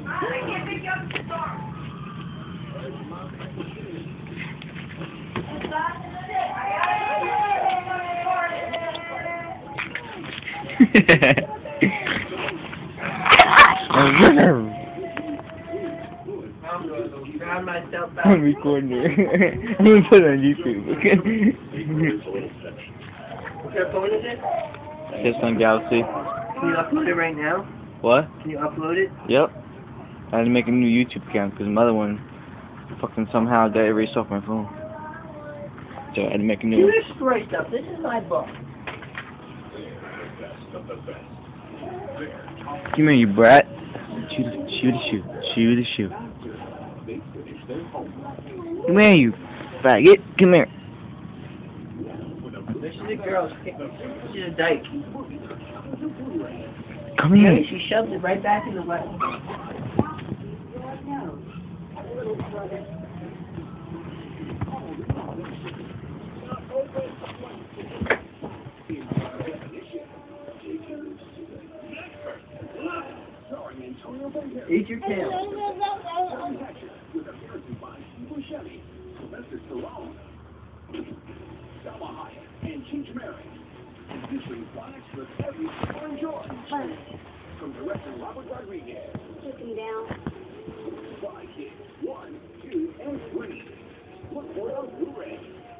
I'm recording it. I'm gonna put it on YouTube. What kind of phone is it? Samsung Galaxy. Can you upload it right now? What? Can you upload it? Yep. I had to make a new YouTube account because my other one fucking somehow got erased off my phone. So I had to make a new You one. destroy stuff. This is my book. Come here, you brat. Shoot. Come here, you faggot. Come here. This is a girl. She's a dyke. Come here. She shoved it right back in the wet. Eat your tail. From director Robert Rodriguez. Took him down. Spy Kids 1, 2, and 3. Look for it on Blu-ray.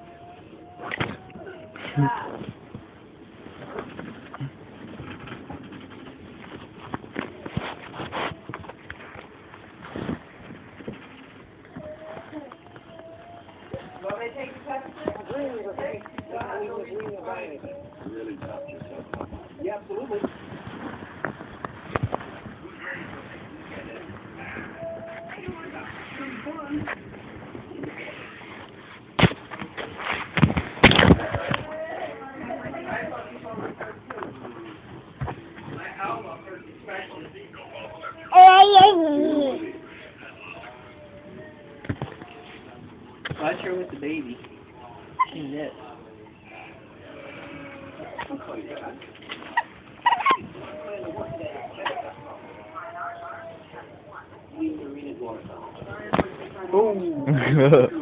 Really tough yourself. Yeah, absolutely. Watch her with the baby. She's it. Boom.